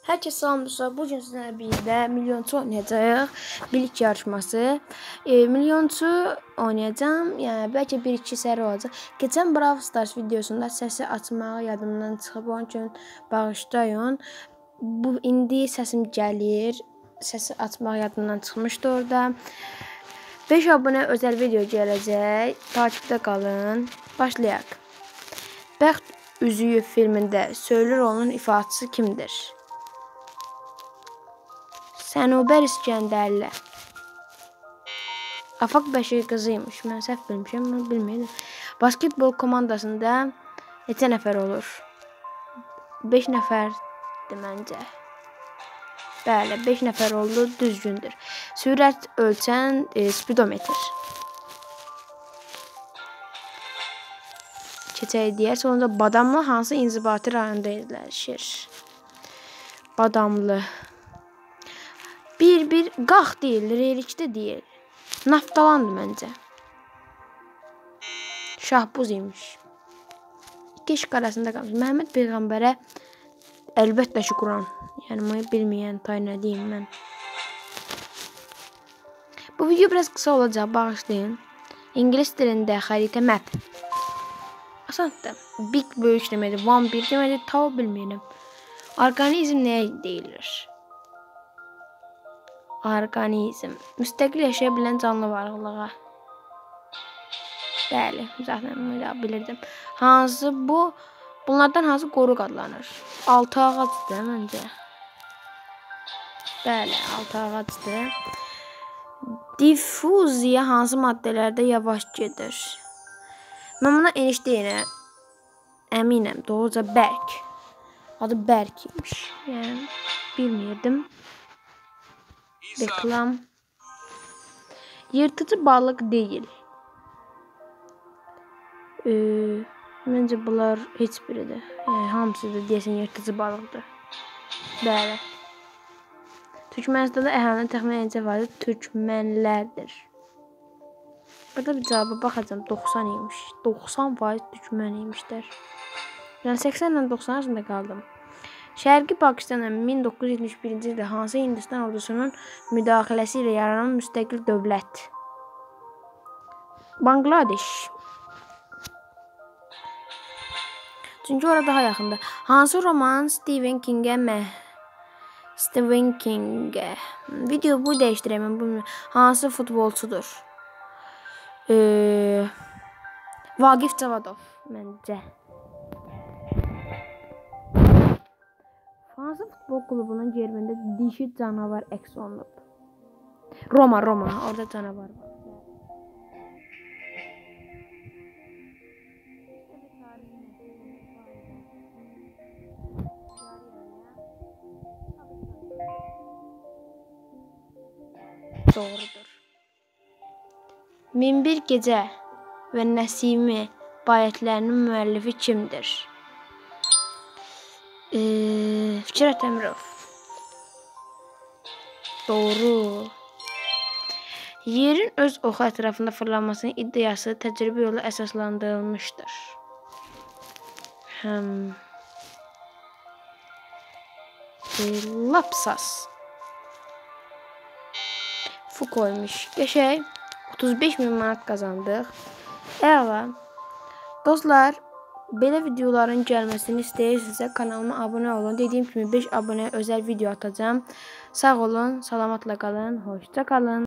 Herkese salamlar. Bugün sizlerle birlikte milyonçu oynayacağıq. Bilik yarışması. Milyonçu oynayacağım. Yani belki 1-2 seri olacaq. Geçen Brawl Stars videosunda sesi açmağı yadımdan çıxıb. Onun üçün bağışlayın. Bu indi sesim gəlir. Sesi açmaq yadımdan çıxmışdı orada. 5 abunə özel video gələcək. Takipdə qalın. Başlayaq. Bəxt Üzüyü filmində Söylür onun ifaçısı kimdir? Sənubər İskəndərli. Afaq Bəşir qızıymış. Mən səhv bilmişəm, mən bilmirdim. Basketbol komandasında neçə nəfər olur? 5 nəfərdir məncə. Bəli, 5 nəfər oldu, düzgündür. Sürət ölçən spidometr. Keçək deyər. Sonunda Badamlı hansı inzibati rayonda yerləşir? Badamlı. Bir qax deyil, relikdə deyil. Naftalandı məncə. Şahbuz imiş. İki şık arasında qalmış. Məhəmməd Peyğəmbərə əlbəttə ki Quran. Yəni bunu bilməyən tay nə deyim mən. Bu video biraz qısa olacaq, bağışlayın. İngilis dilində xəritə map. Asandır. Big böyük deməkdir. One bir deməkdir. Tava bilmirəm. Orqanizm nəyə deyilir? Orqanizm. Müstəqil yaşaya bilən canlı varlığa. Bəli. Zaten bunu bilirdim. Hansı bu? Bunlardan hansı qoruq adlanır? Altı ağacdır məncə. Bəli. Altı ağacdır. Difuziya hansı maddelərdə yavaş gedir? Mən buna eniş deyirəm. Əminəm. Doğruca bərk. Adı bərk imiş. Yəni bilmirdim. Reklam. Yırtıcı balıq deyil. Məncə bunlar heç biridir. Yəni hamısı da deyəsən yırtıcı balıqdır. Bəli. Türkmenistan'da əhalinin təxminən neçə faizi türkmənlərdir? Burada bir cavaba baxacağım. 90 imiş. 90% türkmən imişlər. Yəni 80 ilə 90 arasında qaldım. Şərqi Pakistanın 1971-ci ildə hansı Hindistan ordusunun müdaxiləsi ilə yaranan müstəqil dövlət? Bangladeş. Çünki orada daha yaxındır. Hansı roman Stephen King'e. Video bu dəyişdirəm. Hansı futbolçudur? Vaqif Cavadov məncə. Hansı futbol klubunun gerbində dişi canavar əks olunub? Roma. Orada canavar var. Doğrudur. Minbir Gecə və Nəsimi bayətlərinin müəllifi kimdir? Fikrət Əmirov. Doğru. Yerin öz oxu ətrafında fırlanmasının iddiası təcrübə yolu əsaslandırılmışdır. Lapsas. Fukoymuş. Qəşəng. 35.000 manat qazandıq. Əla. Dostlar, belə videoların gəlməsini istəyirsinizsə kanalıma abunə olun. Dediyim kimi 5 abunəyə özel video atacağım. Sağ olun, salamatla qalın, hoşça qalın.